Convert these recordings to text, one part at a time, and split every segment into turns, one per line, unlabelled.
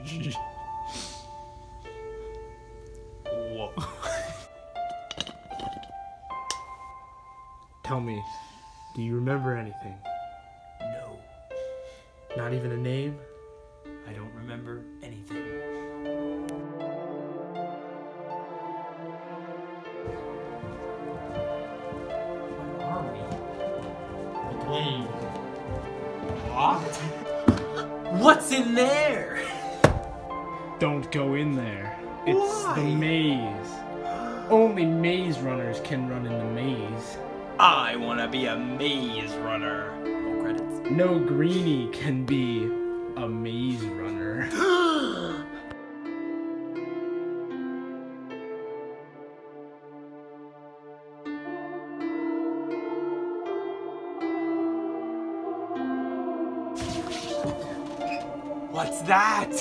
Whoa.
Tell me, do you remember anything?
No,
Not even a name?
I don't remember anything. Where are we?
The glade.
What? What's in there?
Don't go in there. It's
Why?
the maze. Only maze runners can run in the maze.
I wanna be a maze runner. Roll credits.
No greenie can be a maze runner.
What's that?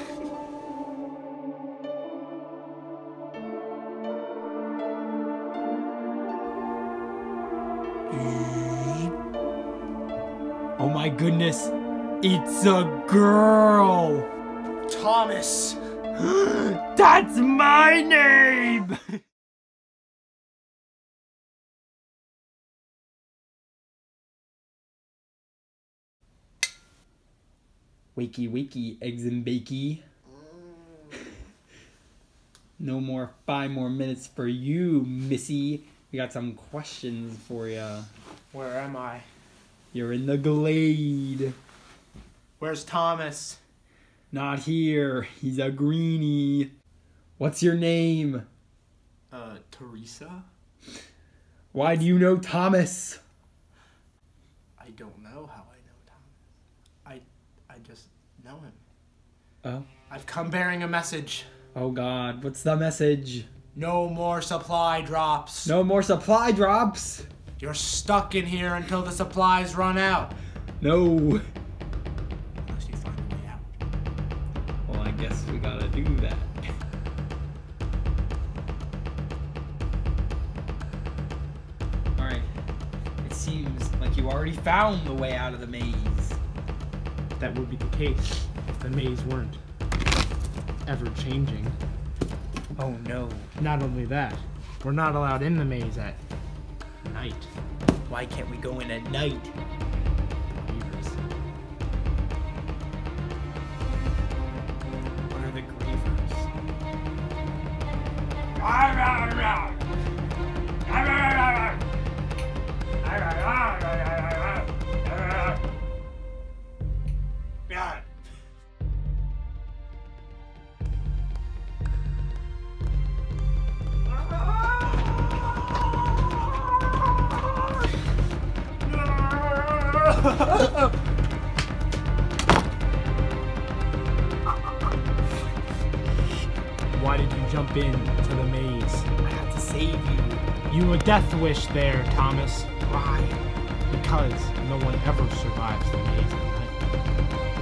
Oh my goodness, it's a girl! Thomas! That's my name!
Wakey, wakey, eggs and bakey. No more, 5 more minutes for you, Missy. We got some questions for ya.
Where am I?
You're in the glade.
Where's Thomas?
Not here. He's a greenie. What's your name?
Teresa?
Why do you know Thomas?
I don't know how I know Thomas. I just know him.
Oh.
I've come bearing a message.
Oh God, what's the message?
No more supply drops.
No more supply drops.
You're stuck in here until the supplies run out.
No.
Unless you find a way out.
Well, I guess we gotta do that. Alright. It seems like you already found the way out of the maze.
That would be the case if the maze weren't ever changing.
Oh no.
Not only that, we're not allowed in the maze at night.
Why can't we go in at night?
Grievers.
What are the grievers?
Why did you jump in to the maze?
I have to save you.
You a death wish there, Thomas.
Why?
Because no one ever survives the maze at night.